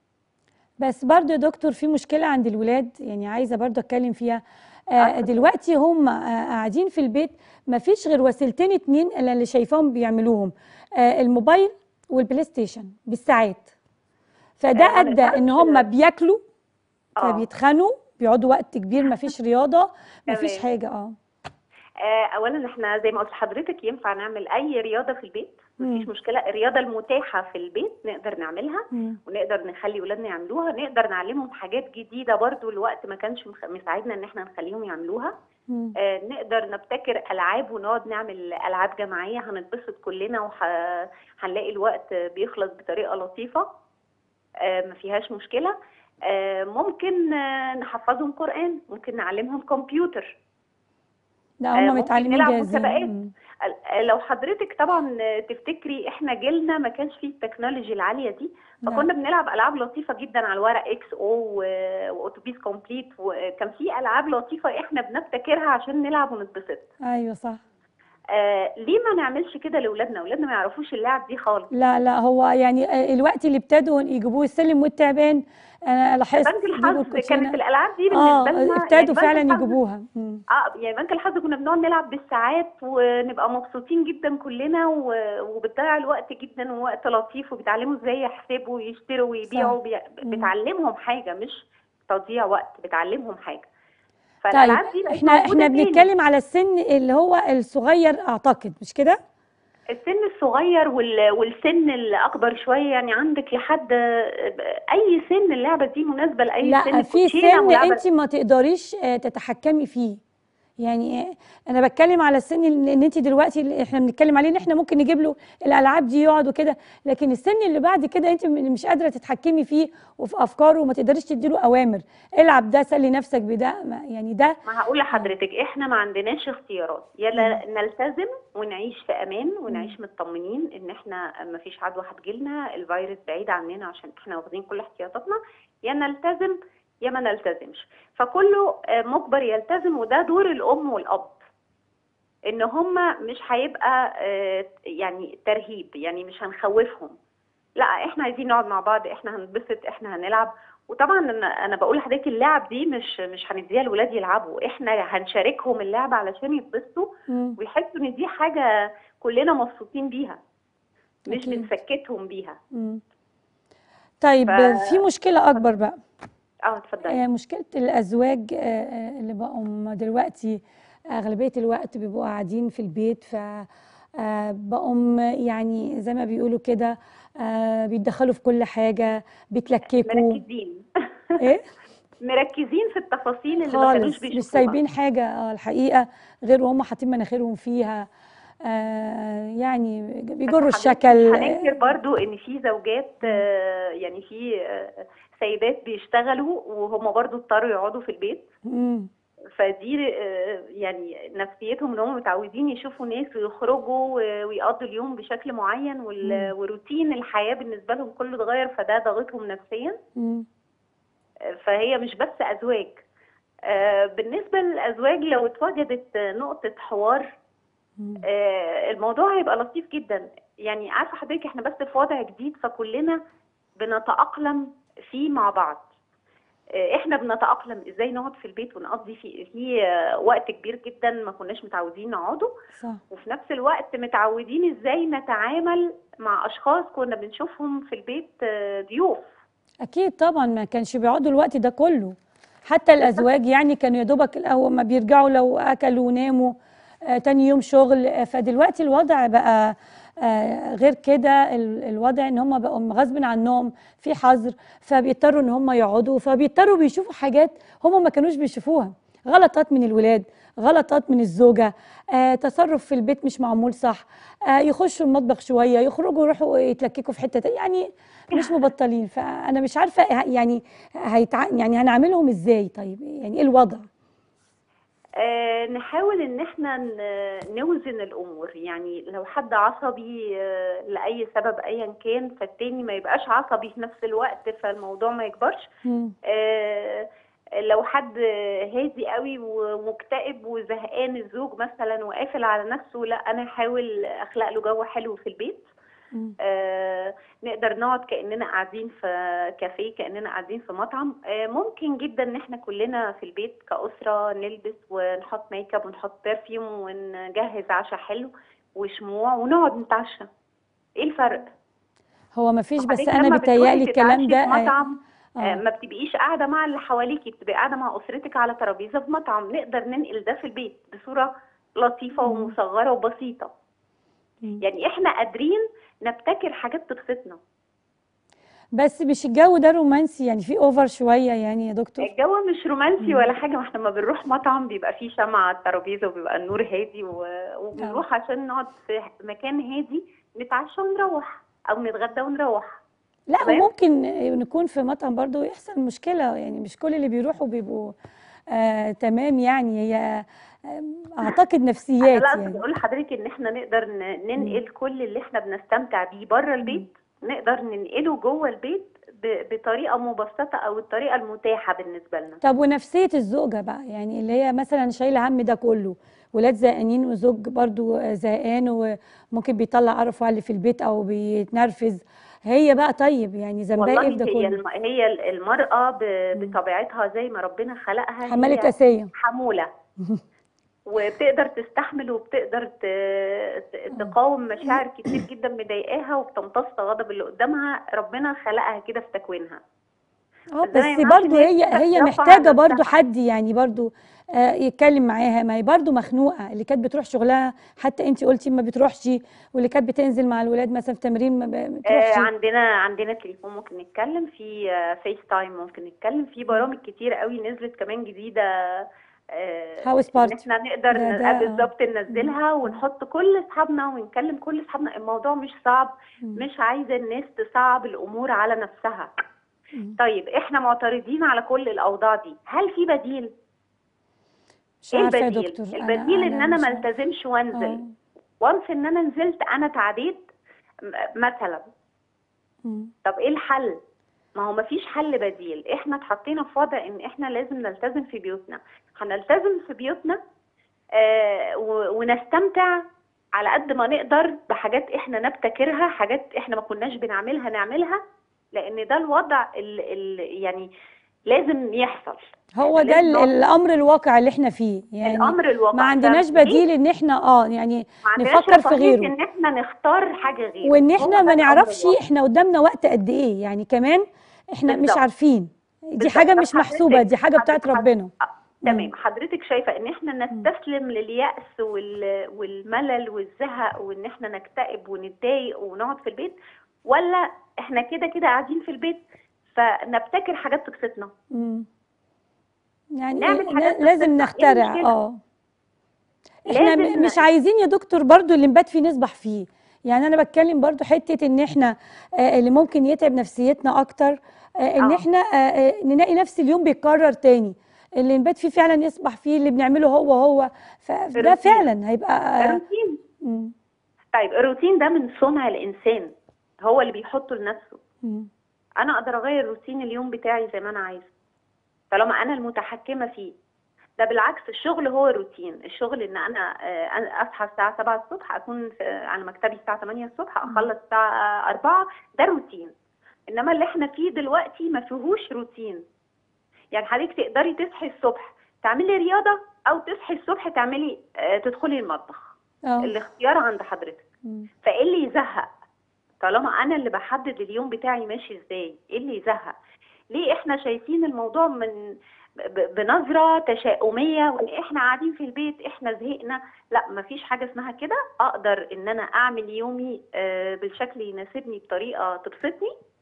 A: بس برضو يا دكتور في مشكلة عند الولاد، يعني عايزة برضو اتكلم فيها.
B: اه
A: آه،
B: اتفضلي.
A: دلوقتي هم آه، قاعدين في البيت، ما فيش غير وسيلتين اتنين اللي اللي شايفاهم بيعملوهم، آه، الموبايل والبلاي ستيشن بالساعات. فده
B: آه، ما
A: ادى ان
B: نقدرش.
A: هم بياكلوا
B: اه
A: فبيتخنوا، بيقعدوا وقت كبير، ما فيش رياضة، ما فيش
B: تمام.
A: حاجة. اه
B: آه، اولا احنا زي ما قلت لحضرتك ينفع نعمل اي رياضه في البيت، مفيش
A: مم.
B: مشكله. الرياضه المتاحه في البيت نقدر نعملها،
A: مم.
B: ونقدر نخلي ولادنا يعملوها. نقدر نعلمهم حاجات جديده برضو الوقت ما كانش مخ- مساعدنا ان احنا نخليهم يعملوها.
A: مم.
B: آه، نقدر نبتكر العاب ونقعد نعمل العاب جماعيه، هنتبسط كلنا وهنلاقي الوقت بيخلص بطريقه لطيفه. آه، ما فيهاش مشكله. آه، ممكن آه، نحفظهم قرآن، ممكن نعلمهم كمبيوتر.
A: لا
B: آه،
A: هم
B: ممكن
A: متعلمين
B: نلعب
A: جاهزين.
B: مسابقات.
A: مم.
B: ال- لو حضرتك طبعا تفتكري احنا جيلنا ما كانش فيه التكنولوجي العاليه دي،
A: لا.
B: فكنا بنلعب العاب لطيفه جدا على الورق، اكس او و- واوتوبيس كومبليت، وكان في العاب لطيفه احنا بنبتكرها عشان نلعب ونتبسط.
A: ايوه صح.
B: آه ليه ما نعملش كده لاولادنا؟ اولادنا ما يعرفوش اللعب دي خالص.
A: لا لا هو يعني آه، الوقت اللي ابتدوا يجيبوه السلم والتعبان، انا لاحظت
B: بنك
A: يجيبوا
B: الحظ كانت
A: الكوتشينه.
B: الالعاب دي بالنسبه
A: اه
B: لنا، يعني
A: ابتدوا
B: بنك
A: فعلا
B: الحظ.
A: يجيبوها. مم.
B: اه يعني بنك الحظ كنا بنقعد نلعب بالساعات ونبقى مبسوطين جدا كلنا، و- وبتضيع الوقت جدا، ووقت لطيف، وبيتعلموا ازاي يحسبوا ويشتروا
A: صح.
B: ويبيعوا. بي-
A: مم.
B: بتعلمهم حاجة، مش تضييع وقت، بتعلمهم حاجة.
A: طيب
B: فالألعاب دي بقت
A: احنا
B: موجودة
A: احنا
B: تاني.
A: بنتكلم على السن اللي هو الصغير اعتقد، مش كده؟
B: السن الصغير وال- والسن الأكبر شوية، يعني عندك لحد أي سن اللعبة دي مناسبة لأي سن.
A: لا في
B: الكوتشينة
A: سن
B: ملعبة.
A: انت ما تقدريش آه، تتحكمي فيه. يعني انا بتكلم على السن اللي ان انت دلوقتي اللي احنا بنتكلم عليه، ان احنا ممكن نجيب له الالعاب دي يقعد وكده، لكن السن اللي بعد كده انت م- مش قادره تتحكمي فيه وفي افكاره، وما تقدريش تدي له اوامر العب ده، سلي نفسك بده، ما- يعني ده.
B: ما هقول
A: اه.
B: لحضرتك احنا ما عندناش اختيارات، يا
A: مم.
B: لا نلتزم ونعيش في امان
A: مم.
B: ونعيش مطمنين ان احنا ما فيش عدوى هتجيلنا، الفيروس بعيد عننا عشان احنا واخدين كل احتياطاتنا، يا نلتزم يا ما نلتزمش. فكله آه، مجبر يلتزم، وده دور الام والاب، ان هما مش هيبقى آه، يعني ترهيب، يعني مش هنخوفهم. لا احنا عايزين نقعد مع بعض، احنا هنتبسط، احنا هنلعب. وطبعا انا انا بقول لحضرتك اللعب دي مش مش هنديها للولاد يلعبوا، احنا هنشاركهم اللعب علشان يتبسطوا
A: مم.
B: ويحسوا ان دي حاجه كلنا مبسوطين بيها، مش
A: اكيد.
B: بنسكتهم بيها.
A: مم.
B: ف
A: طيب في مشكله اكبر
B: اتفضلي.
A: بقى،
B: اه اتفضلي.
A: آه، مشكلة الأزواج آه، آه، اللي بقوا دلوقتي أغلبية الوقت بيبقوا قاعدين في البيت، ف آه، بقوا يعني زي ما بيقولوا كده آه، بيتدخلوا في كل حاجة، بيتلككوا.
B: مركزين.
A: إيه؟
B: مركزين في التفاصيل اللي ما كانوش
A: خالص مش
B: بيشوفوها.
A: سايبين حاجة آه، الحقيقة، غير وهم حاطين مناخيرهم فيها. آه، يعني
B: بس
A: بيجروا
B: حضرتك مش
A: الشكل.
B: هننكر برضو ان في زوجات،
A: مم.
B: آه، يعني في آه، سيدات بيشتغلوا وهم برضو اضطروا يقعدوا في البيت.
A: مم.
B: فدي آه، يعني نفسيتهم ان هم متعودين يشوفوا ناس ويخرجوا و- ويقضوا اليوم بشكل معين، وال-
A: مم.
B: وروتين الحياة بالنسبة لهم كله اتغير، فده ضاغطهم نفسيا.
A: مم.
B: آه، فهي مش بس أزواج. آه، بالنسبة للأزواج لو اتوجدت نقطة حوار،
A: مم.
B: آه، الموضوع هيبقى لطيف جدا. يعني عارفة حضرتك احنا بس في وضع جديد، فكلنا بنتأقلم فيه مع بعض. آه، احنا بنتأقلم ازاي نقعد في البيت ونقضي فيه فيه آه، وقت كبير جدا ما كناش متعودين نقعده،
A: صح.
B: وفي نفس الوقت متعودين ازاي نتعامل مع اشخاص كنا بنشوفهم في البيت، آه، ضيوف.
A: أكيد طبعا ما كانش بيقعدوا الوقت ده كله، حتى
B: بالظبط.
A: الأزواج يعني كانوا يا دوبك الأول ما بيرجعوا لو أكلوا وناموا، آه تاني يوم شغل. آه فدلوقتي الوضع بقى آه غير كده، ال- الوضع إن هم بقوا غصب عنهم في حظر، فبيضطروا إن هم يقعدوا، فبيضطروا بيشوفوا حاجات هم ما كانوش بيشوفوها، غلطات من الولاد، غلطات من الزوجه، آه تصرف في البيت مش معمول صح، آه يخشوا المطبخ شويه يخرجوا يروحوا يتلككوا في حته تانية، يعني مش مبطلين. فانا مش عارفه ه- يعني هيتع... يعني هنعملهم ازاي؟ طيب يعني ايه الوضع؟
B: آه، نحاول ان احنا ن- نوزن الامور. يعني لو حد عصبي آه، لاي سبب ايا كان، فالتاني ما يبقاش عصبي في نفس الوقت، فالموضوع ما يكبرش.
A: مم.
B: آه، لو حد هادي قوي ومكتئب وزهقان الزوج مثلا وقافل على نفسه، لا انا احاول اخلق له جو حلو في البيت.
A: مم.
B: آه، نقدر نقعد كأننا قاعدين في كافيه، كأننا قاعدين في مطعم. آه، ممكن جدا ان احنا كلنا في البيت كأسرة نلبس ونحط ميك اب ونحط برفيوم ونجهز عشاء حلو وشموع ونقعد نتعشى. ايه الفرق؟
A: هو ما فيش، بس
B: وحضرتك
A: انا
B: لما
A: بيتهيألي
B: بتروحي
A: الكلام
B: تتعشي
A: ده
B: في
A: اه,
B: مطعم، آه،
A: آه.
B: ما بتبقيش قاعدة مع اللي حواليكي، بتبقي قاعدة مع أسرتك على ترابيزة في مطعم. نقدر ننقل ده في البيت بصورة لطيفة
A: مم.
B: ومصغرة وبسيطة.
A: مم.
B: يعني احنا قادرين نبتكر حاجات تبسطنا.
A: بس مش الجو ده رومانسي؟ يعني في اوفر شويه يعني يا دكتور.
B: الجو مش رومانسي
A: مم.
B: ولا حاجة. ما احنا لما بنروح مطعم بيبقى فيه شمعة على الترابيزة وبيبقى النور هادي و...
A: اه
B: وبنروح عشان نقعد في مكان هادي، نتعشى ونروح أو نتغدى ونروح.
A: لا،
B: تمام؟
A: وممكن نكون في مطعم برضو يحصل مشكله، يعني مش كل اللي بيروحوا بيبقوا آه تمام. يعني هي آه اعتقد
B: أنا
A: نفسيات
B: لا أقصد
A: يعني.
B: أقول لحضرتك إن احنا نقدر ن-
A: مم.
B: ننقل كل اللي احنا بنستمتع بيه بره
A: مم.
B: البيت، نقدر ننقله جوه البيت ب... بطريقة مبسطة أو الطريقة المتاحة بالنسبة لنا.
A: طب ونفسيه الزوجه بقى، يعني اللي هي مثلا شايله هم ده كله، ولاد زهقانين وزوج برضو زهقان وممكن بيطلع قرفه على اللي في البيت او بيتنرفز، هي بقى طيب يعني ذنبها
B: والله
A: ايه في ده
B: هي
A: كله؟
B: الم... هي المرأة ب...
A: مم.
B: بطبيعتها زي ما ربنا خلقها،
A: حماله
B: هي
A: اسيه.
B: حمولة وبتقدر تستحمل وبتقدر ت... ت- تقاوم مشاعر كتير جدا مضايقاها وبتمتص غضب اللي قدامها. ربنا خلقها كده في تكوينها.
A: اه
B: بس ده ما
A: بس
B: يمنعش ان
A: برضو
B: هي
A: هي
B: تقدر
A: هي
B: ترفع عن
A: محتاجه برضو
B: نفسها.
A: حد، يعني برضو آه يتكلم معاها. ما هي برضو مخنوقه، اللي كانت بتروح شغلها حتى انت قلتي ما بتروحش، واللي كانت بتنزل مع الولاد مثلا في تمرين ما ب-
B: آه،
A: بتروحش.
B: عندنا عندنا تليفون ممكن نتكلم في فيس تايم، ممكن نتكلم في برامج كتير قوي نزلت كمان جديدة. آه،
A: هاوس
B: ان
A: بارتي
B: احنا نقدر
A: ده
B: ن-
A: ده
B: آه،
A: اه.
B: بالظبط
A: مم.
B: ننزلها
A: مم.
B: ونحط كل اصحابنا ونكلم كل اصحابنا. الموضوع مش صعب.
A: مم.
B: مش عايزة الناس تصعب الامور على نفسها.
A: مم.
B: طيب احنا معترضين على كل الاوضاع دي، هل في بديل؟
A: مش
B: ايه
A: عارفه يا
B: البديل؟
A: دكتور، انا
B: البديل ان
A: انا
B: انا
A: مش
B: ما
A: عارفه.
B: التزمش
A: اه.
B: وانزل. وانس ان انا نزلت انا تعبت م- مثلا.
A: مم.
B: طب ايه الحل؟ ما هو مفيش حل بديل. احنا اتحطينا في وضع ان احنا لازم نلتزم في بيوتنا. هنلتزم في بيوتنا آه و- ونستمتع على قد ما نقدر بحاجات احنا نبتكرها، حاجات احنا ما كناش بنعملها نعملها، لان ده الوضع اللي يعني لازم يحصل.
A: هو
B: احنا
A: ده
B: لازم
A: ال-
B: نقعد.
A: الامر الواقع اللي احنا فيه يعني.
B: الامر
A: ما
B: الواقع
A: عندناش بديل
B: فليه
A: ان احنا اه يعني
B: ما عندناش
A: نفكر في
B: رفاهية
A: غيره،
B: ان احنا نختار حاجة غيره.
A: وان
B: هو
A: احنا
B: ده
A: ما
B: الامر
A: نعرفش
B: الواقع.
A: احنا قدامنا وقت قد ايه يعني كمان. احنا مش
B: بالظبط.
A: عارفين، دي
B: بالظبط.
A: حاجة
B: طب
A: مش محسوبة،
B: حضرتك
A: دي حاجة
B: حضرتك
A: بتاعت ربنا.
B: آه،
A: مم.
B: تمام. حضرتك شايفة ان احنا
A: مم.
B: نستسلم لليأس وال... والملل والزهق وان احنا نكتئب ونتضايق ونقعد في البيت، ولا احنا كده كده قاعدين في البيت فنبتكر حاجات تبسطنا؟
A: مم. يعني
B: نعمل
A: إيه؟
B: حاجات
A: لا- لازم
B: تبسطنا. ايه
A: نخترع
B: المشكلة؟
A: اه. احنا م-
B: لازم.
A: مش عايزين يا دكتور برضو اللي نبات فيه نسبح فيه. يعني انا بتكلم برضو حتة ان احنا آه اللي ممكن يتعب نفسيتنا اكتر، آه ان
B: اه
A: احنا آه آه نلاقي نفس اليوم بيتكرر تاني، اللي نبات فيه فعلا يسبح فيه اللي بنعمله هو هو، فده
B: الروتين.
A: فعلا هيبقى آه.
B: الروتين.
A: مم.
B: طيب الروتين ده من صنع الانسان، هو اللي بيحطه لنفسه.
A: مم.
B: انا اقدر اغير روتين اليوم بتاعي زي ما انا عايزه طالما انا المتحكمه فيه. ده بالعكس، الشغل هو روتين. الشغل ان انا آه، أنا اصحى الساعه سبعة الصبح، اكون في- على مكتبي الساعه تمانية الصبح، اخلص الساعه أربعة. ده روتين. انما اللي احنا فيه دلوقتي ما فيهوش روتين. يعني حضرتك تقدري تصحي الصبح تعملي رياضه، او تصحي الصبح تعملي آه، تدخلي المطبخ.
A: اه.
B: الاختيار عند حضرتك.
A: مم.
B: فايه اللي يزهق؟ طالما انا اللي بحدد اليوم بتاعي ماشي ازاي، ايه اللي يزهق؟ ليه احنا شايفين الموضوع من ب- بنظرة تشاؤمية، وان احنا قاعدين في البيت احنا زهقنا؟ لا، مفيش حاجة اسمها كده. اقدر ان انا اعمل يومي آه، بالشكل يناسبني بطريقة تبسطني،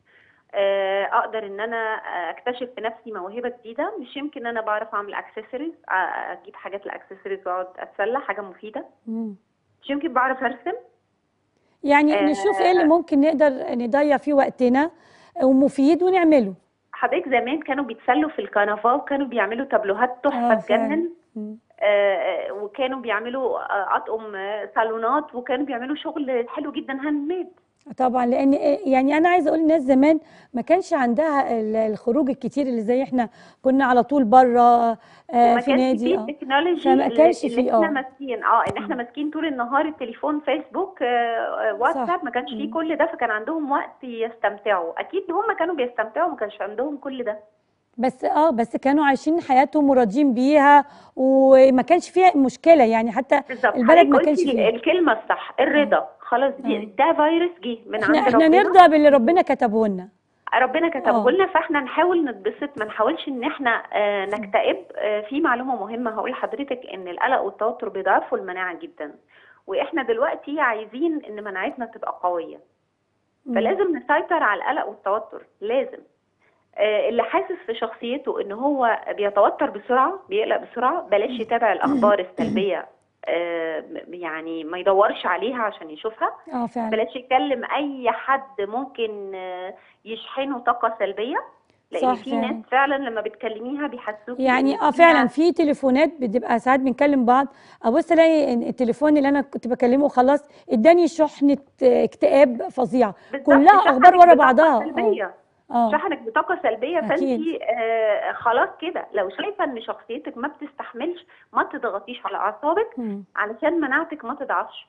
B: آه، اقدر ان انا اكتشف في نفسي موهبه جديده. مش يمكن انا بعرف اعمل اكسسوارز، اجيب حاجات الاكسسوارز واقعد اتسلى، حاجه مفيده.
A: مم.
B: مش يمكن بعرف ارسم.
A: يعني نشوف ايه اللي
B: آه،
A: ممكن نقدر نضيع فيه وقتنا ومفيد ونعمله.
B: حضرتك زمان كانوا بيتسلوا في الكنفه وكانوا بيعملوا تابلوهات تحفه
A: اه فعلا.
B: تجنن.
A: مم.
B: آه، وكانوا بيعملوا آه، اطقم آه، صالونات، وكانوا بيعملوا شغل حلو جدا هاند ميد.
A: طبعا، لان إيه- يعني انا عايزه اقول الناس زمان ما كانش عندها ال- الخروج الكتير اللي زي احنا كنا على طول بره، آه،
B: وما
A: في
B: كانش
A: نادي،
B: فيه
A: اه
B: التكنولوجي
A: فما
B: اللي,
A: كانش
B: اللي
A: فيه
B: احنا
A: اه
B: ماسكين اه ان احنا
A: مم.
B: ماسكين طول النهار التليفون، فيسبوك، آه، آه،
A: صح.
B: واتساب. ما كانش فيه
A: مم.
B: كل ده، فكان عندهم وقت يستمتعوا. اكيد هم كانوا بيستمتعوا، ما كانش عندهم كل ده.
A: بس اه بس كانوا عايشين حياتهم وراضيين بيها، وما كانش فيها مشكله يعني، حتى
B: بالظبط،
A: البلد
B: حضرتك
A: ما
B: قلتي
A: كانش
B: ال-
A: فيه.
B: الكلمه الصح،
A: اه
B: الرضا. خلاص، دي
A: اه
B: ده فيروس جه من
A: احنا
B: عند
A: احنا
B: ربنا.
A: نرضى باللي ربنا كتبه لنا.
B: ربنا كتبه
A: اه.
B: لنا، فاحنا نحاول نتبسط، ما نحاولش ان احنا آه، نكتئب. آه، في معلومه مهمه هقول لحضرتك، ان القلق والتوتر بيضعفوا المناعه جدا، واحنا دلوقتي عايزين ان مناعتنا تبقى قويه.
A: مم.
B: فلازم نسيطر على القلق والتوتر، لازم. آه، اللي حاسس في شخصيته ان هو بيتوتر بسرعه، بيقلق بسرعه، بلاش يتابع الاخبار السلبيه. آه، يعني ما يدورش عليها عشان يشوفها.
A: اه فعلا.
B: بلاش يكلم اي حد ممكن آه، يشحنه طاقه سلبيه، لان
A: صح
B: في ناس
A: فعلا.
B: فعلا لما بتكلميها بيحسوكي ان
A: يعني اه فعلا
B: فيها.
A: في تليفونات بتبقى ساعات بنكلم بعض، ابص الاقي إن التليفون اللي انا كنت بكلمه خلاص اداني شحنه آه، اكتئاب فظيعه،
B: بالظبط،
A: كلها اخبار
B: شحنك
A: ورا
B: بطاقه
A: بعضها. اه
B: سلبيه.
A: اه
B: شحنك بطاقه سلبيه، فانت
A: اكيد.
B: آه خلاص كده. لو شايفه ان شخصيتك ما بتستحملش، ما تضغطيش على اعصابك
A: مم.
B: علشان مناعتك ما تضعفش.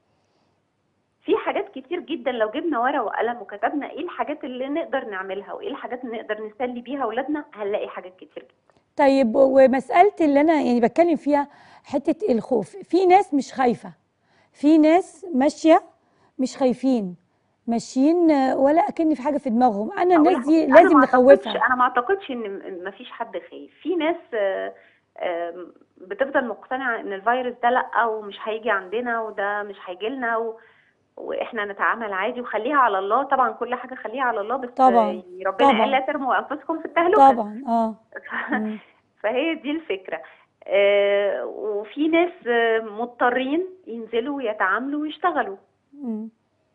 B: في حاجات كتير جدا، لو جبنا ورقه وقلم وكتبنا ايه الحاجات اللي نقدر نعملها وايه الحاجات اللي نقدر نسلي بيها اولادنا، هنلاقي حاجات كتير جدا.
A: طيب، ومساله اللي انا يعني بتكلم فيها حته الخوف، في ناس مش خايفه، في ناس ماشيه مش خايفين، ماشيين آه، ولا اكن في حاجه في دماغهم. انا
B: هقول
A: الناس دي
B: لحضرتك، انا
A: لازم
B: ما اعتقدش
A: نخوفها.
B: انا ما اعتقدش ان م- ما فيش حد خايف. في ناس آه، آم، بتفضل مقتنعه ان الفيروس ده لا، ومش هيجي عندنا، وده مش هيجي لنا، و... واحنا نتعامل عادي وخليها على الله. طبعا كل حاجه خليها على الله، بس آه،
A: طبعا
B: يعني ربنا قال لا
A: طبعا
B: ترموا انفسكم في التهلكه.
A: طبعا. اه. مم.
B: فهي دي الفكره. آه، وفي ناس آه، مضطرين ينزلوا ويتعاملوا ويشتغلوا
A: مم.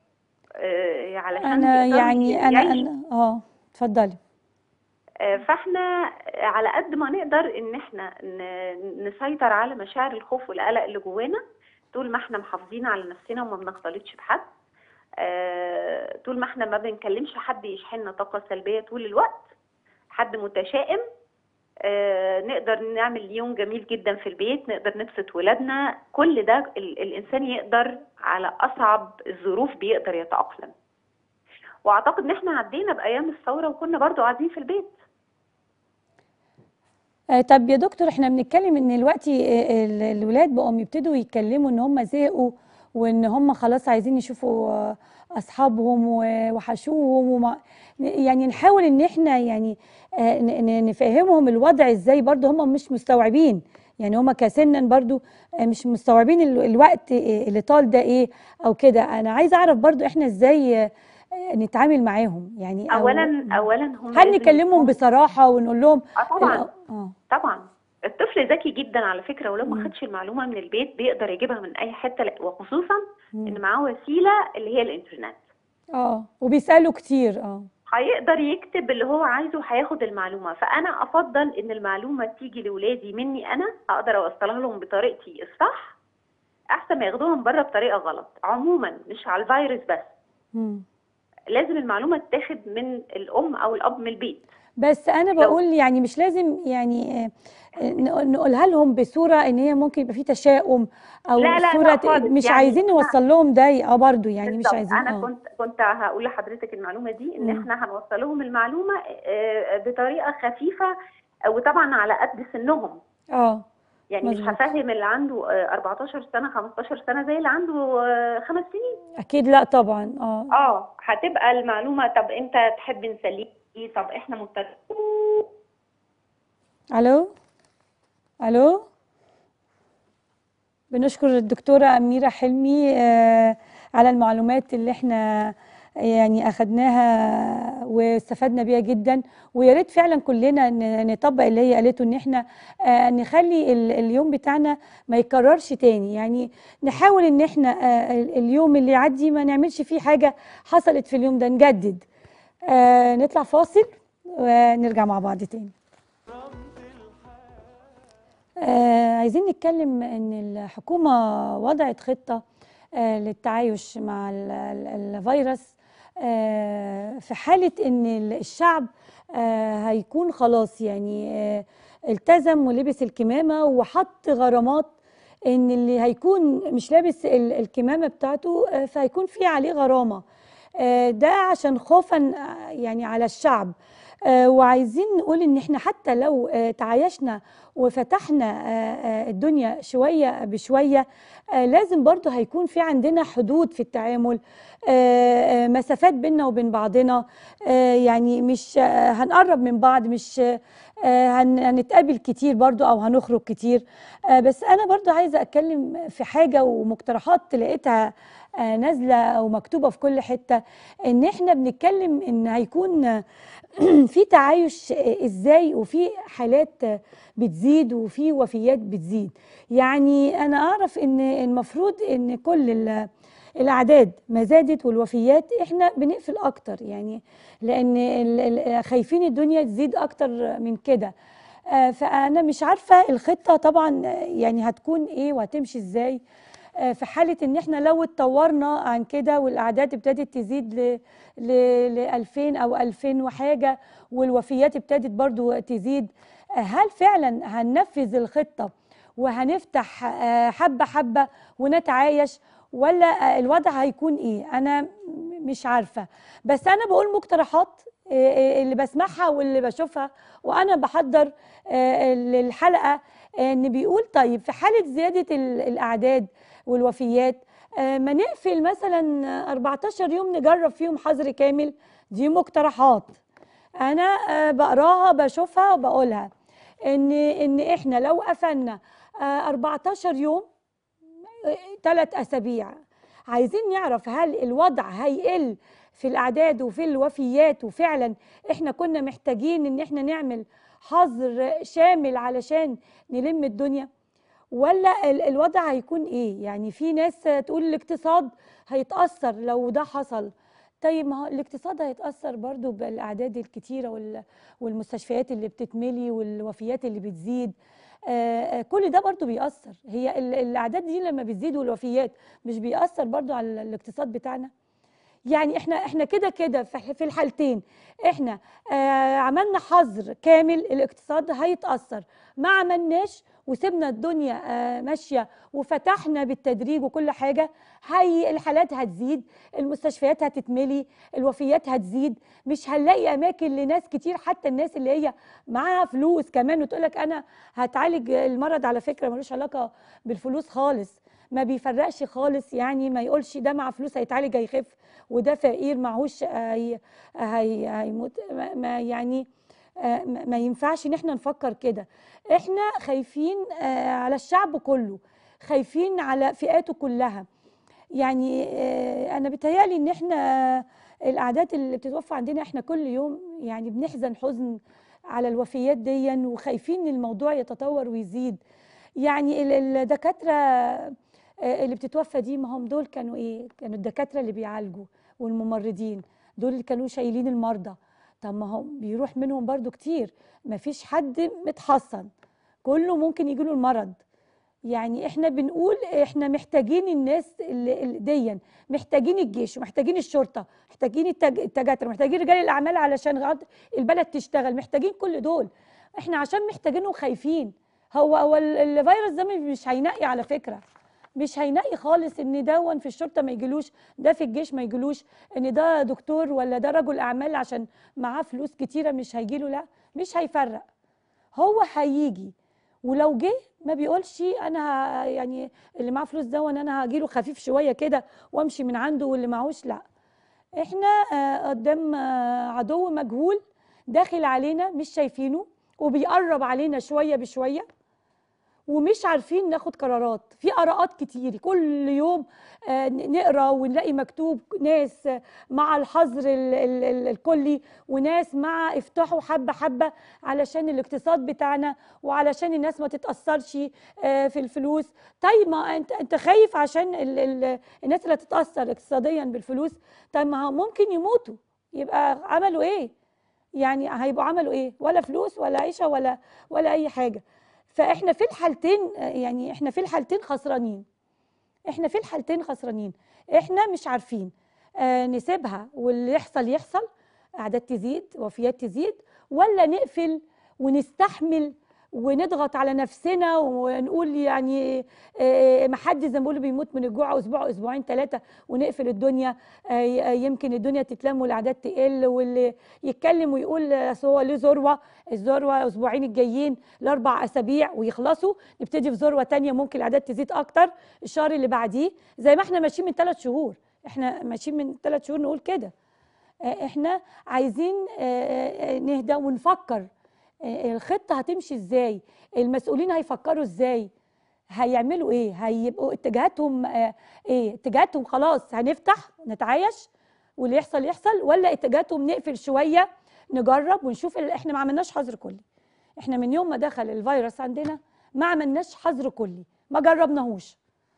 B: آه، علشان
A: انا
B: يقدروا
A: يعني
B: ي-
A: انا
B: يعيشوا.
A: انا اه اتفضلي.
B: آه، فاحنا على قد ما نقدر ان احنا ن- نسيطر على مشاعر الخوف والقلق اللي جوانا، طول ما احنا محافظين على نفسنا وما بنختلطش بحد. آه، طول ما احنا ما بنكلمش حد يشحننا طاقة سلبية طول الوقت، حد متشائم. آه، نقدر نعمل يوم جميل جدا في البيت، نقدر نبسط ولادنا. كل ده ال- الانسان يقدر على اصعب الظروف بيقدر يتأقلم. واعتقد ان احنا عدينا بايام الثورة وكنا برضو قاعدين في البيت.
A: آه طب يا دكتور، احنا بنتكلم ان دلوقتي آه، ال- الولاد بقوا يبتدوا يتكلموا ان هم زهقوا، وان هم خلاص عايزين يشوفوا آه، اصحابهم ووحشوهم، وما يعني نحاول ان احنا يعني آه، ن- ن- نفهمهم الوضع ازاي. برضو هم مش مستوعبين، يعني هم كسنا برضو آه، مش مستوعبين ال- الوقت آه، اللي طال ده ايه او كده. انا عايزه اعرف برضو احنا ازاي آه، نتعامل معاهم يعني، او
B: اولا اولا هم
A: هل
B: لازم
A: نكلمهم
B: يفهموا.
A: بصراحه ونقول لهم
B: اه
A: الأ-
B: طبعا.
A: اه
B: طبعا الطفل ذكي جدا على فكرة، ولو ما
A: مم.
B: خدش المعلومة من البيت بيقدر يجيبها من أي حتة، ل- وخصوصا
A: مم.
B: إن معاه وسيلة اللي هي الإنترنت.
A: اه وبيسألوا كتير. اه
B: هيقدر يكتب اللي هو عايزه، هياخد المعلومة. فأنا أفضل إن المعلومة تيجي لولادي مني أنا، أقدر أوصلها لهم بطريقتي الصح، أحسن ما ياخدوها من بره بطريقة غلط. عموما مش على الفيروس بس،
A: مم.
B: لازم المعلومة تتاخد من الأم أو الأب من البيت.
A: بس انا
B: لو
A: بقول يعني مش لازم يعني آه، آه، نق- نقولها لهم بصوره ان هي ممكن يبقى في تشاؤم، او
B: لا لا
A: صوره
B: لا
A: ت-
B: خالص،
A: مش
B: يعني
A: عايزين نوصل لهم ده اه برضو، يعني مش
B: بالظبط.
A: عايزين
B: انا
A: اه
B: كنت كنت هقول لحضرتك المعلومه دي، ان
A: مم.
B: احنا هنوصل لهم المعلومه آه، بطريقه خفيفه، وطبعا على قد سنهم.
A: اه
B: يعني مش
A: مظبوط.
B: هفهم اللي عنده آه، أربعتاشر سنه خمستاشر سنه زي اللي عنده آه، خمس سنين.
A: اكيد لا طبعا. اه.
B: اه هتبقى المعلومه، طب انت تحب نسليك ايه، طب احنا مضطرين.
A: الو الو بنشكر الدكتورة أميرة حلمي آه، على المعلومات اللي احنا يعني اخدناها واستفدنا بيها جدا، ويا ريت فعلا كلنا ن- نطبق اللي هي قالته، ان احنا آه، نخلي ال- اليوم بتاعنا ما يكررش تاني. يعني نحاول ان احنا آه، ال- اليوم اللي يعدي ما نعملش فيه حاجة حصلت في اليوم ده، نجدد. آه، نطلع فاصل ونرجع مع بعض تاني. آه، عايزين نتكلم ان الحكومة وضعت خطة آه، للتعايش مع ال- ال- الفيروس، آه، في حالة ان ال- الشعب آه، هيكون خلاص يعني آه، التزم ولبس الكمامة وحط غرامات، ان اللي هيكون مش لابس ال- الكمامة بتاعته آه، فهيكون في عليه غرامة. آه، ده عشان خوفا آه، يعني على الشعب. آه، وعايزين نقول ان احنا حتى لو آه، تعايشنا وفتحنا آه، آه، الدنيا شوية بشوية، آه، لازم برضو هيكون في عندنا حدود في التعامل، آه، آه، مسافات بيننا وبين بعضنا. آه، يعني مش آه، هنقرب من بعض، مش آه، هن- هنتقابل كتير برضو او هنخرج كتير. آه، بس انا برضو عايزة اتكلم في حاجة ومقترحات لقيتها آه، نازلة ومكتوبة في كل حتة، ان احنا بنتكلم ان هيكون في تعايش ازاي، وفي حالات بتزيد وفي وفيات بتزيد. يعني انا اعرف ان المفروض ان كل ال- الاعداد ما زادت والوفيات احنا بنقفل اكتر، يعني لان ال- ال- خايفين الدنيا تزيد اكتر من كده. آه، فانا مش عارفه الخطه طبعا آه، يعني هتكون ايه وهتمشي ازاي آه، في حاله ان احنا لو اتطورنا عن كده والاعداد ابتدت تزيد ل ل ل ألفين او ألفين وحاجه، والوفيات ابتدت برضو تزيد. آه، هل فعلا هننفذ الخطه وهنفتح آه، حبه حبه ونتعايش، ولا آه، الوضع هيكون ايه؟ انا م- مش عارفه. بس انا بقول مقترحات آه، آه، اللي بسمعها واللي بشوفها وانا بحضر آه، للحلقه، آه، ان بيقول طيب في حاله زياده ال- الاعداد والوفيات، آه، ما نقفل مثلا أربعتاشر يوم نجرب فيهم حظر كامل. دي مقترحات انا آه، بقراها بشوفها وبقولها، ان ان احنا لو قفلنا آه، أربعتاشر يوم، ثلاث اسابيع، عايزين نعرف هل الوضع هيقل في الاعداد وفي الوفيات، وفعلا احنا كنا محتاجين ان احنا نعمل حظر شامل علشان نلم الدنيا، ولا ال- الوضع هيكون ايه؟ يعني في ناس تقول الاقتصاد هيتأثر لو ده حصل. طيب ما هو الاقتصاد هيتأثر برضو بالأعداد الكتيرة وال- والمستشفيات اللي بتتملي والوفيات اللي بتزيد. آه، آه، كل ده برضو بيأثر. هي ال- الأعداد دي لما بتزيد والوفيات مش بيأثر برضو على الاقتصاد بتاعنا؟ يعني احنا احنا كده كده في في الحالتين احنا آه عملنا حظر كامل الاقتصاد هيتأثر، ما عملناش وسيبنا الدنيا آه ماشية وفتحنا بالتدريج وكل حاجة، هي الحالات هتزيد، المستشفيات هتتملي، الوفيات هتزيد، مش هنلاقي اماكن لناس كتير، حتى الناس اللي هي معاها فلوس كمان وتقول لك انا هتعالج المرض. على فكرة ملوش علاقة بالفلوس خالص، ما بيفرقش خالص، يعني ما يقولش ده مع فلوس هيتعالج هيخف وده فقير معهوش هي هي هيموت، ما ما يعني آه، ما ما ينفعش ان احنا نفكر كده. احنا خايفين آه، على الشعب كله، خايفين على فئاته كلها. يعني آه، انا بيتهيألي ان احنا آه، الاعداد اللي بتتوفى عندنا احنا كل يوم يعني بنحزن حزن على الوفيات دي، وخايفين ان الموضوع يتطور ويزيد. يعني ال- الدكاترة آه، اللي بتتوفى دي، ما هم دول كانوا ايه؟ كانوا الدكاترة اللي بيعالجوا والممرضين، دول اللي كانوا شايلين المرضى. طب ما هم بيروح منهم برضو كتير، ما فيش حد متحصن، كله ممكن يجيله المرض. يعني احنا بنقول احنا محتاجين الناس اللي اللي ديا، محتاجين الجيش ومحتاجين الشرطه، محتاجين التج- التجاتر، محتاجين رجال الاعمال علشان غاد- البلد تشتغل، محتاجين كل دول. احنا عشان محتاجينهم خايفين. هو هو ال- الفيروس ده مش هينقي على فكره، مش هينقي خالص ان دون في الشرطه ما يجيلوش، ده في الجيش ما يجيلوش، ان ده دكتور ولا ده رجل اعمال عشان معاه فلوس كتيره مش هيجيله، لا مش هيفرق، هو هيجي. ولو جه ما بيقولش انا ه- يعني اللي معاه فلوس ده وانا انا هجيله خفيف شويه كده وامشي من عنده، واللي معهوش لا. احنا آه، قدام آه، عدو مجهول داخل علينا مش شايفينه وبيقرب علينا شويه بشويه، ومش عارفين ناخد قرارات في آراءات كتير. كل يوم آه، نقرا ونلاقي مكتوب ناس مع الحظر ال- ال- ال- الكلي، وناس مع افتحوا حبة حبة علشان الاقتصاد بتاعنا وعلشان الناس ما تتأثرش آه، في الفلوس. طيب ما انت انت خايف عشان ال ال الناس اللي هتتأثر اقتصاديا بالفلوس، طيب ما هو ممكن يموتوا، يبقى عملوا ايه؟ يعني هيبقوا عملوا ايه؟ ولا فلوس ولا عيشة ولا ولا اي حاجة. فاحنا في الحالتين آه، يعني احنا في الحالتين خسرانين. احنا في الحالتين خسرانين. احنا مش عارفين آه نسيبها واللي يحصل يحصل، اعداد تزيد وفيات تزيد، ولا نقفل ونستحمل ونضغط على نفسنا ونقول يعني آه ما حد زي ما بيقولوا بيموت من الجوع اسبوع اسبوعين ثلاثه ونقفل الدنيا. آه يمكن الدنيا تتلم والاعداد تقل، واللي يتكلم ويقول أصل هو ليه ذروه، الذروه اسبوعين الجايين لاربع اسابيع ويخلصوا، نبتدي في ذروه ثانيه ممكن الاعداد تزيد اكتر الشهر اللي بعديه، زي ما احنا ماشيين من ثلاث شهور. احنا ماشيين من ثلاث شهور نقول كده. آه، احنا عايزين آه، آه، نهدى ونفكر آه، الخطة هتمشي ازاي، المسؤولين هيفكروا ازاي، هيعملوا ايه، هيبقوا اتجاهاتهم آه، ايه، اتجاهاتهم خلاص هنفتح نتعايش واللي يحصل يحصل، ولا اتجاهاتهم نقفل شوية نجرب ونشوف. ال- احنا ما عملناش حظر كلي. احنا من يوم ما دخل الفيروس عندنا ما عملناش حظر كلي، ما جربناهوش.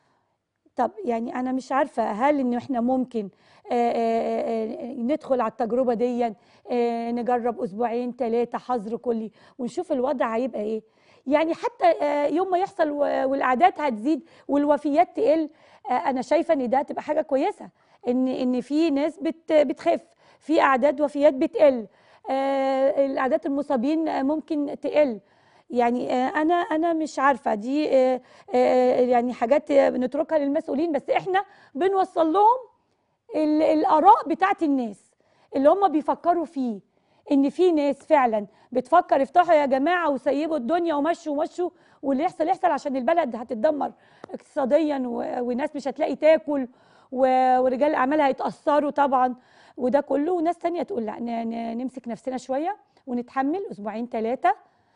A: طب يعني انا مش عارفه هل ان احنا ممكن آه، آه، آه، ندخل على التجربه دي، آه، نجرب اسبوعين ثلاثه حظر كلي ونشوف الوضع هيبقى ايه. يعني حتى آه، يوم ما يحصل و- والاعداد هتزيد والوفيات تقل، آه، انا شايفه ان ده هتبقى حاجه كويسه، ان ان في ناس بت بتخف، في اعداد وفيات بتقل، آه، الاعداد المصابين آه، ممكن تقل. يعني آه، انا انا مش عارفه دي آه، آه، يعني حاجات بنتركها للمسؤولين، بس احنا بنوصل لهم ال- الآراء بتاعت الناس اللي هم بيفكروا فيه، ان في ناس فعلا بتفكر افتحوا يا جماعة وسيبوا الدنيا ومشوا ومشوا، واللي يحصل يحصل عشان البلد هتتدمر اقتصاديا و- والناس مش هتلاقي تاكل و- ورجال الأعمال هيتأثروا طبعا وده كله. وناس تانية تقول لا ن- ن- نمسك نفسنا شوية ونتحمل أسبوعين ثلاثة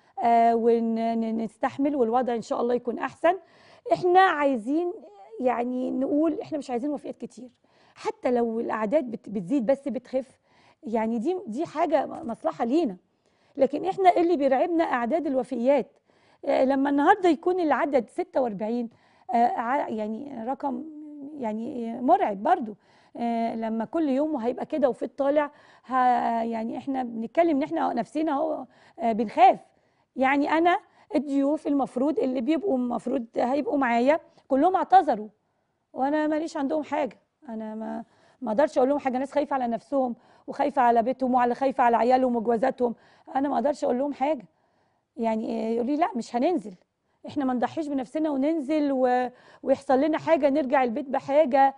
A: ونستحمل والوضع ان شاء الله يكون احسن. احنا عايزين يعني نقول احنا مش عايزين وفيات كتير، حتى لو الاعداد بت- بتزيد بس بتخف، يعني دي دي حاجه مصلحه لينا. لكن احنا اللي بيرعبنا اعداد الوفيات. آه، لما النهارده يكون العدد ستة وأربعين، آه، ع- يعني رقم يعني مرعب برضو. آه، لما كل يوم هيبقى كده وفي الطالع، ه- يعني احنا بنتكلم ان احنا نفسنا اهو آه، بنخاف. يعني انا الضيوف المفروض اللي بيبقوا المفروض هيبقوا معايا كلهم اعتذروا، وانا ماليش عندهم حاجه. انا ما ما اقدرش اقول لهم حاجه. ناس خايفه على نفسهم وخايفه على بيتهم وعلى خايفه على عيالهم وجوازاتهم، انا ما اقدرش اقول لهم حاجه. يعني يقول لي لا مش هننزل، احنا ما نضحيش بنفسنا وننزل و... ويحصل لنا حاجه نرجع البيت بحاجه.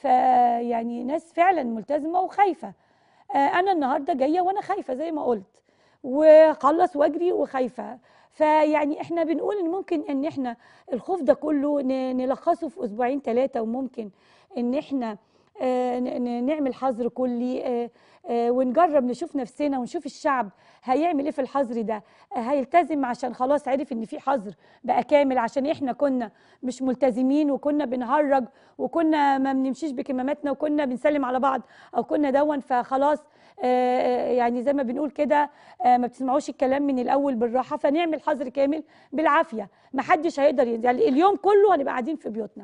A: فيعني ناس فعلا ملتزمه وخايفه. آه، انا النهارده جايه وانا خايفه زي ما قلت، وخلص واجري وخايفه. فيعني احنا بنقول ان ممكن ان احنا الخوف ده كله ن- نلخصه في اسبوعين ثلاثه، وممكن ان احنا آه، ن- ن- نعمل حظر كلي، آه، آه، ونجرب نشوف نفسنا ونشوف الشعب هيعمل ايه في الحظر ده. آه، هيلتزم عشان خلاص عرف ان في حظر بقى كامل، عشان احنا كنا مش ملتزمين وكنا بنهرج وكنا ما بنمشيش بكماماتنا وكنا بنسلم على بعض او كنا دون، فخلاص آه، آه، يعني زي ما بنقول كده آه، ما بتسمعوش الكلام من الاول بالراحه، فنعمل حظر كامل بالعافيه. ما حدش هيقدر ينزل، يعني اليوم كله هنبقى قاعدين في بيوتنا.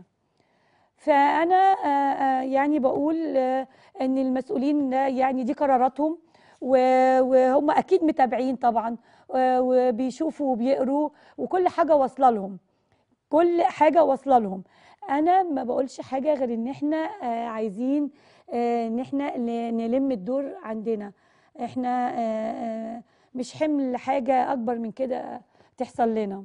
A: فانا آه، آه، يعني بقول آه، ان المسؤولين ده يعني دي قراراتهم، و- وهم اكيد متابعين طبعا آه، وبيشوفوا وبيقروا وكل حاجه واصله لهم، كل حاجه واصله لهم. انا ما بقولش حاجه غير ان احنا آه، عايزين آه، ان احنا ن- نلم الدور عندنا. احنا آه، آه، مش حمل حاجه اكبر من كده تحصل لنا.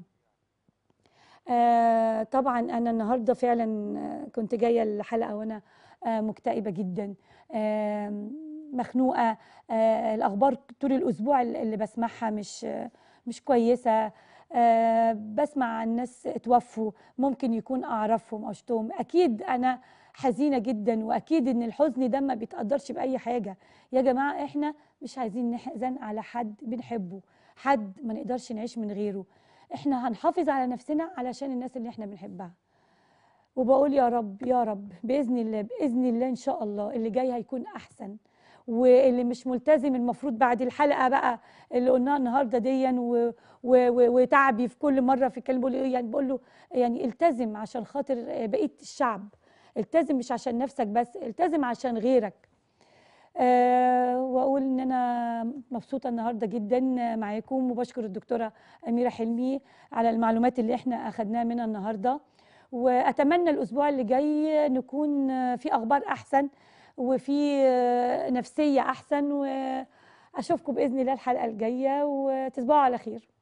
A: آه طبعا انا النهارده فعلا آه، كنت جايه الحلقه وانا آه مكتئبه جدا، آه مخنوقه. آه الاخبار طول الاسبوع اللي بسمعها مش آه مش كويسه. آه بسمع عن ناس اتوفوا ممكن يكون اعرفهم او شفتهم. اكيد انا حزينه جدا، واكيد ان الحزن ده ما بيتقدرش باي حاجه. يا جماعه احنا مش عايزين نحزن على حد بنحبه، حد ما نقدرش نعيش من غيره. احنا هنحافظ على نفسنا علشان الناس اللي احنا بنحبها. وبقول يا رب يا رب باذن الله باذن الله ان شاء الله اللي جاي هيكون احسن. واللي مش ملتزم المفروض بعد الحلقه بقى اللي قلناها النهارده ديا و- و- و- وتعبي في كل مره في الكلام بقول له إيه؟ يعني بقول له يعني التزم عشان خاطر بقيه الشعب. التزم مش عشان نفسك بس، التزم عشان غيرك. أه واقول ان انا مبسوطه النهارده جدا معاكم، وبشكر الدكتوره اميره حلمي على المعلومات اللي احنا اخدناها منها النهارده. واتمنى الاسبوع اللي جاي نكون في اخبار احسن وفي نفسيه احسن، واشوفكم باذن الله الحلقه الجايه، وتصبحوا على خير.